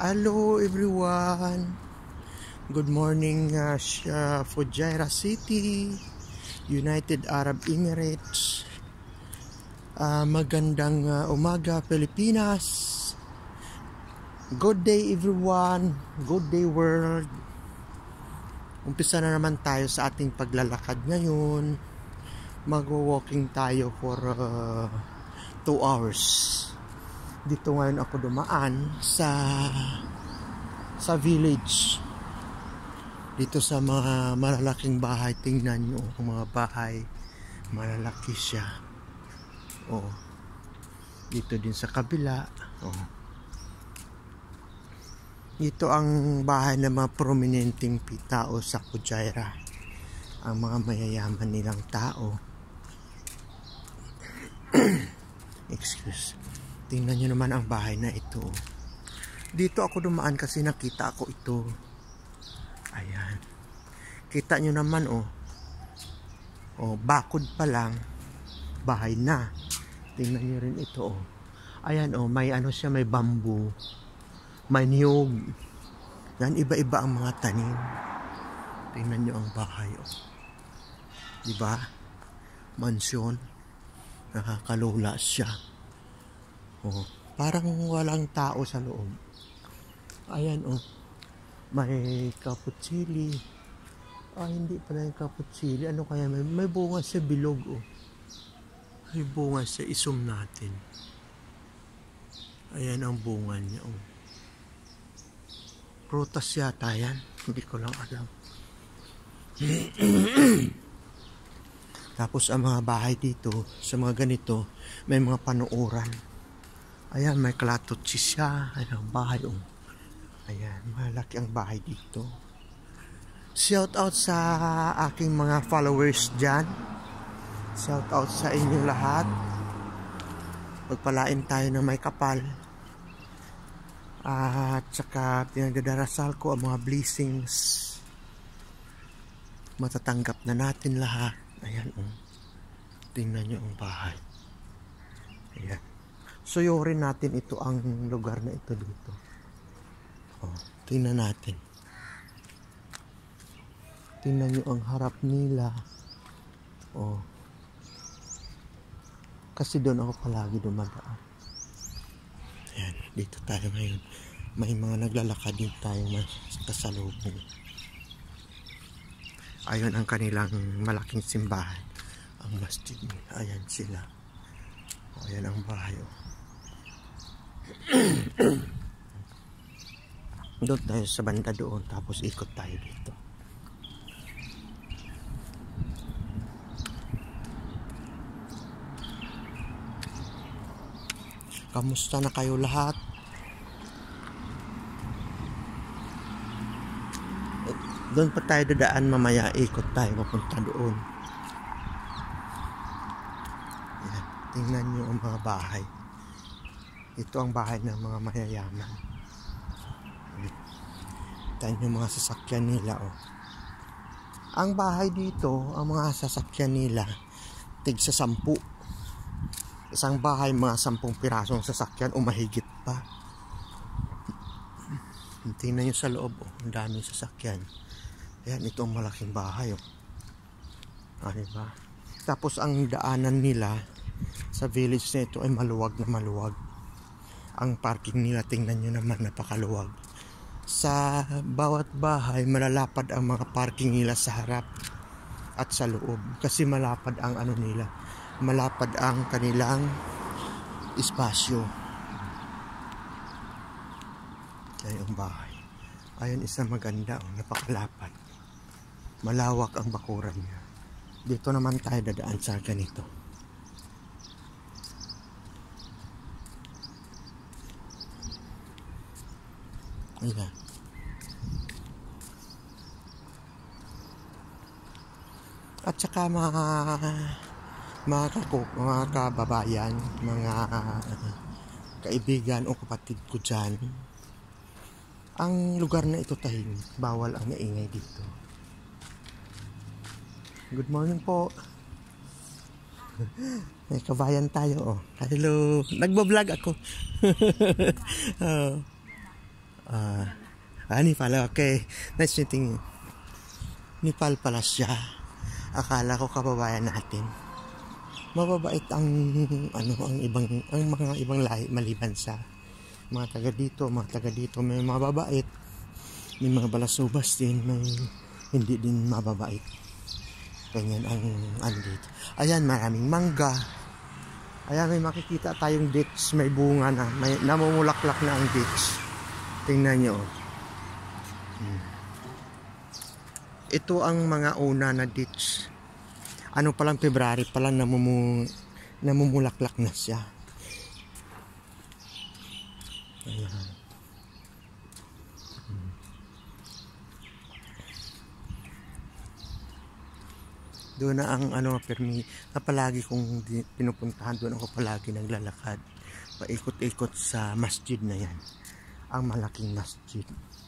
Hello everyone. Good morning Fujairah City, United Arab Emirates. Magandang umaga Pilipinas. Good day everyone. Good day world. Umpisa na naman tayo sa ating paglalakad ngayon. Mag-walking tayo for 2 hours. Dito ngayon ako dumaan sa village. Dito sa mga malalaking bahay. Tingnan nyo ang mga bahay. Malalaki siya. Oh. Dito din sa kabila. Oh. Ito ang bahay ng mga prominenteng tao sa Fujairah. Ang mga mayayaman nilang tao. Excuse. Tingnan nyo naman ang bahay na ito. Dito ako dumaan kasi nakita ako ito. Ayan. Kita nyo naman oh. Oh, bakod pa lang. Bahay na. Tingnan nyo rin ito oh. Ayan oh, may ano siya, may bamboo. May niyog. Yan, iba-iba ang mga tanim. Tingnan nyo ang bahay oh. Diba? Mansyon. Nakakalula siya. Oh, parang walang tao sa loob. Ayan oh. May kaputsili. Hindi pala yung kaputsili. Ano kaya? May bunga sa bilog oh. May bunga sa isum natin. Ayan ang bunga niya oh. Prutas yata yan. Hindi ko lang alam. Tapos ang mga bahay dito, sa mga ganito, may mga panuuran. Ayan, may klatotsi siya. Ayan ang bahay oh. Ayan, malaki ang bahay dito. Shout out sa aking mga followers dyan. Shout out sa inyo lahat. Pagpalain tayo na may kapal. At saka pinagdadarasal ko ang mga blessings. Matatanggap na natin lahat. Ayan oh. Tingnan nyo ang bahay. Ayan. Suyurin natin ito ang lugar na ito dito. Oh, tingnan natin. Tingnan nyo ang harap nila. Oh. Kasi doon ako palagi dumadaan. Ayan, dito tayo ngayon. May mga naglalakad din tayong kasalubong. Ayun ang kanilang malaking simbahan. Ang masjid nila. Ayan sila. Ayan ang bahay oh. Doon tayo sa banda doon, tapos ikot tayo dito. Kamusta na kayo lahat? Doon pa tayo dadaan mamaya, ikot tayo papunta doon. Yan, tingnan nyo ang mga bahay. Ito ang bahay ng mga mayayaman. Tingnan nyo mga sasakyan nila oh. Ang bahay dito, ang mga sasakyan nila tig sa 10. Isang bahay, mga 10 pirasong sasakyan o mahigit pa. Tingnan nyo sa loob oh. Ang daming sasakyan. Ayan, ito ang malaking bahay oh. Diba? Tapos ang daanan nila sa village na ito ay maluwag na maluwag. Ang parking nila, tingnan nyo naman, napakaluwag. Sa bawat bahay, malalapad ang mga parking nila sa harap at sa loob. Kasi malapad ang ano nila, malapad ang kanilang espasyo. Kaya yung bahay. Ayun, isang maganda, oh, napakalapad. Malawak ang bakuran niya. Dito naman tayo dadaan sa ganito. Ayan. At saka mga kababayan, mga kaibigan o kapatid ko dyan, ang lugar na ito tahimik, bawal ang maingay dito. Good morning po. May kabayan tayo oh. Hello, nagbablog ako. Nepal. Okay. Nice meeting you. Nepal pala siya. Akala ko kababayan natin. Mababait ang mga ibang lahi maliban sa mga taga dito, may mababait, may mga balasubas din, may hindi din mababait. Ganyan ang dito. Ayan, maraming mangga. Ayan, may makikita tayong ditch, may bunga na, may namumulaklak na ang ditch. Tingnan nyo. Ito ang mga una na ditch. Ano palang February palang namumulaklak na siya. Ayan. Doon na ang permi na palagi kong pinupuntahan. Doon ako palagi naglalakad. Paikot-ikot sa masjid na yan. Ang malaking masjid.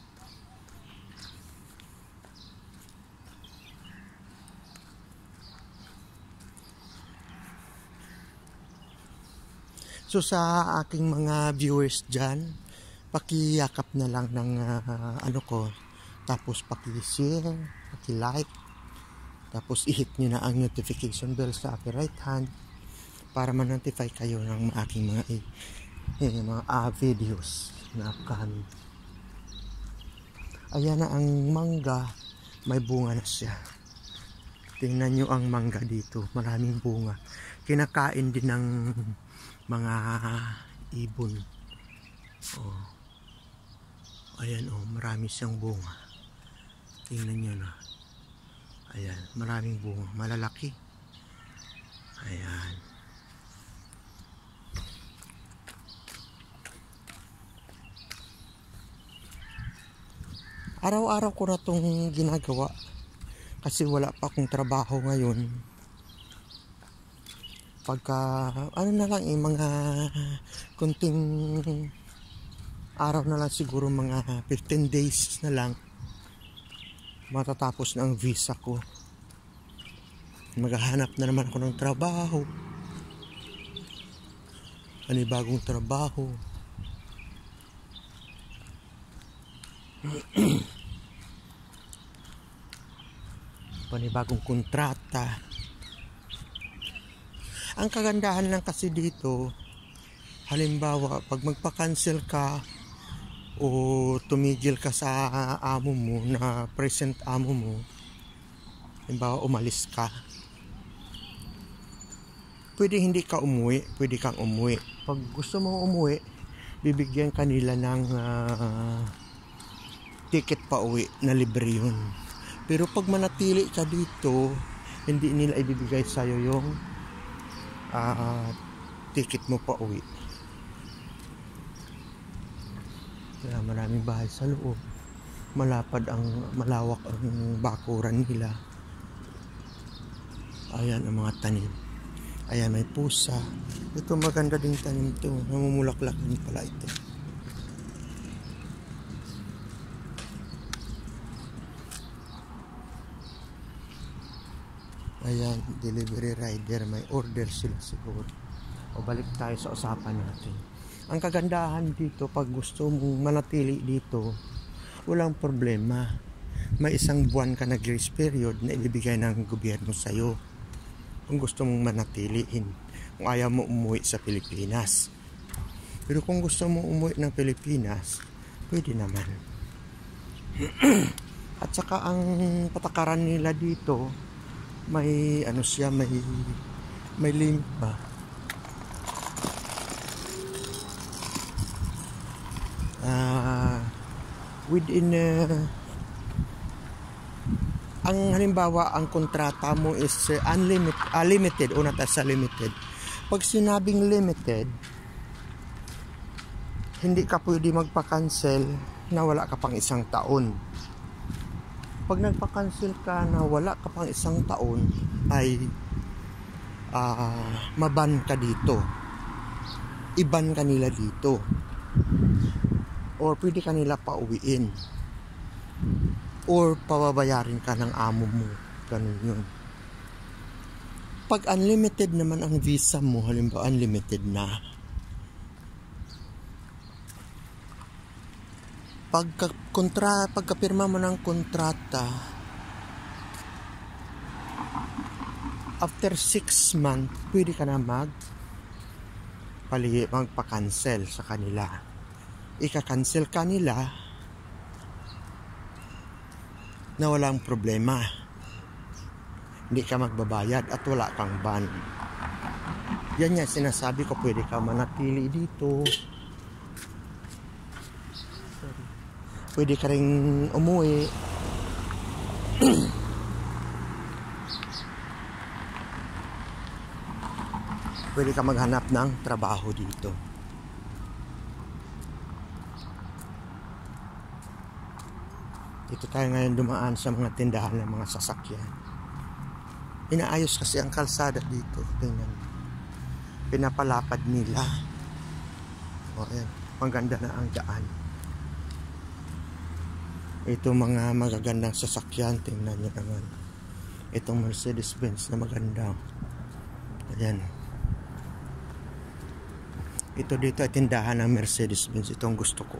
So sa aking mga viewers dyan, pakiyakap na lang ng ko, tapos paki-share, paki-like, tapos i-hit nyo na ang notification bell sa aking right hand para ma-notify kayo ng aking mga videos na upcoming. Ayan na ang mangga, may bunga na siya. Tingnan nyo ang mangga dito, maraming bunga. Kinakain din ng mga ibon. Ayan marami siyang bunga. Tingnan nyo na. Ayan, maraming bunga, malalaki. Ayan. Araw-araw ko na itong ginagawa kasi wala pa akong trabaho ngayon. Pagka na lang mga kunting araw na lang, siguro mga 15 days na lang matatapos na ang visa ko. Maghahanap na naman ako ng trabaho, panibagong trabaho. Panibagong kontrata. Ang kagandahan lang kasi dito, halimbawa pag magpa-cancel ka o tumigil ka sa amo mo, na present amo mo, halimbawa umalis ka, pwede hindi ka umuwi, pwede kang umuwi. Pag gusto mo umuwi, bibigyan kanila ng ticket pa uwi na libre yun. Pero pag manatili ka dito, hindi nila ibibigay sa'yo yung ticket mo pa uwi. Kaya maraming bahay sa loob, malawak ang bakuran nila. Ayan ang mga tanim. Ayan, may pusa. Ito maganda din tanim to, namumulaklak din pala ito. Ayan, delivery rider, may order sila siguro. O balik tayo sa usapan natin. Ang kagandahan dito, pag gusto mong manatili dito, walang problema. May 1 buwan ka na grace period na ibibigay ng gobyerno sa'yo kung gusto mong manatiliin, kung ayaw mo umuwi sa Pilipinas. Pero kung gusto mong umuwi ng Pilipinas, pwede naman. At saka ang patakaran nila dito, may siya, may limit ba? Within ang halimbawa ang kontrata mo is unlimited o not as limited. Pag sinabing limited, hindi ka pwede magpa-cancel na wala ka pang 1 taon. Pag nagpa-cancel ka na wala ka pang 1 taon, ay maban ka dito. Iban ka nila dito. Or pwede ka nila pauwiin. Or pababayarin ka ng amo mo. Ganun yun. Pag unlimited naman ang visa mo, halimbawa unlimited na, pagkapirma mo ng kontrata, after 6 months, pwede ka na magpa-cancel sa kanila. Ika-cancel kanila na walang problema. Hindi ka magbabayad at wala kang ban. Yan nga sinasabi ko, pwede ka manatili dito. Pwede ka rin umuwi. Pwede ka maghanap ng trabaho dito. Dito tayo ngayon dumaan sa mga tindahan ng mga sasakyan. Inaayos kasi ang kalsada dito. Tingnan. Pinapalapad nila. O yan. Maganda na ang daan. Ito mga magagandang sasakyan. Tingnan nyo naman. Itong Mercedes-Benz na maganda. Ayan. Ito dito ay tindahan ng Mercedes-Benz. Itong gusto ko.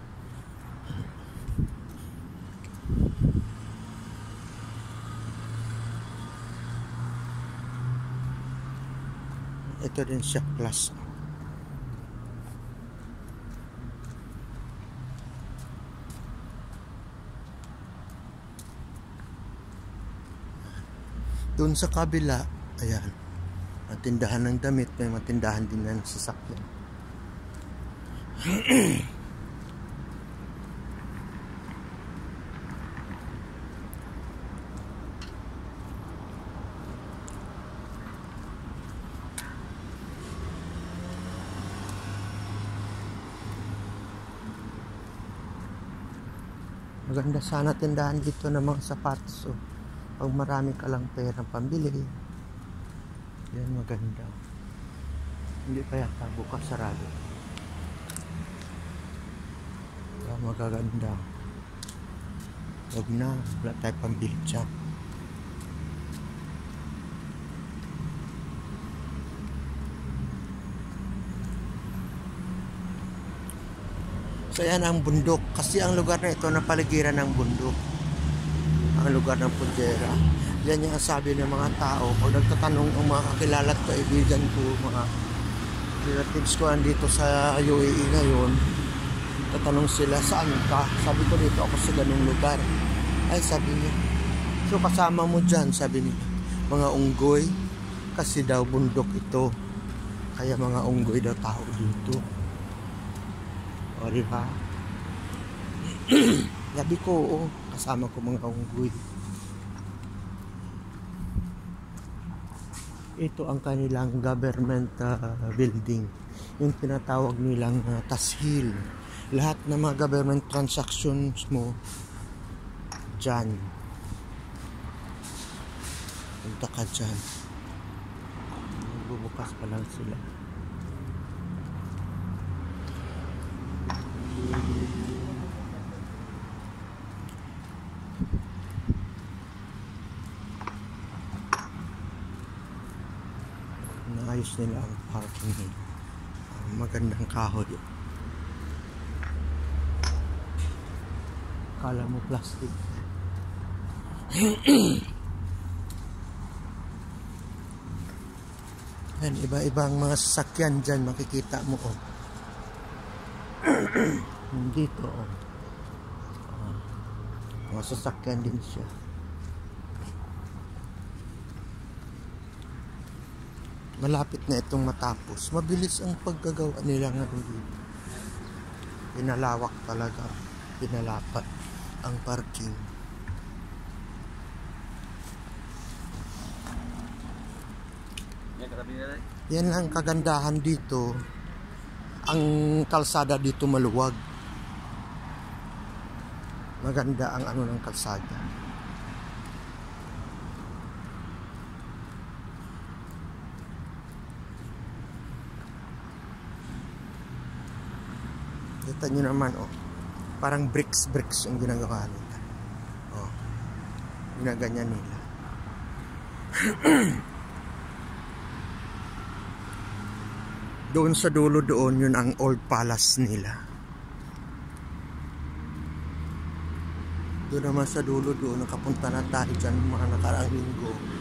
Ito din siya Plaza. Doon sa kabila, ayan, tindahan ng damit, may matindahan din ng sasakyan. Maganda sana tindahan dito ng mga sapatos. So, pag marami ka lang perang pambili, yan maganda. Hindi pa yata bukas, sarado. Magaganda. Huwag na, wala tayo pambili dyan. So yan ang bundok. Kasi ang lugar na ito napaligiran ng bundok. Ang lugar ng Pundera. Yan yung sabi ng mga tao. Kung nagtatanong ang mga kakilala at kaibigan ko, mga relatives ko andito sa UAE ngayon, tatanong sila, saan ka? Sabi ko, dito ako sa ganung lugar. Ay, sabi niya, so kasama mo dyan, sabi niya, mga unggoy, kasi daw bundok ito. Kaya mga unggoy daw tao dito. O, diba? Sabi ko, oo, kasama ko mga unggoy. Ito ang kanilang government building. Yung tinatawag nilang Tashil. Lahat ng mga government transactions mo dyan. Punta ka dyan. Bubukas pa lang sila. Naayos nila ang parking nila. Magandang kahoy. Kala mo plastic. Yan, iba-ibang mga sasakyan dyan makikita mo. Oh. Dito. Oh. Mga sasakyan din siya. Malapit na itong matapos. Mabilis ang paggagawa nila nga dito. Pinalawak talaga. Pinalapat ang parking. Yan ang kagandahan dito. Ang kalsada dito maluwag. Maganda ang ano ng kalsada. Kita nyo naman, oh. Parang bricks yung ginagawa nila. Oh. Ginaganyan nila. Doon sa dulo doon, yun ang old palace nila. Doon naman sa dulo doon, nakapunta na tayo dyan mga nakaraang linggo.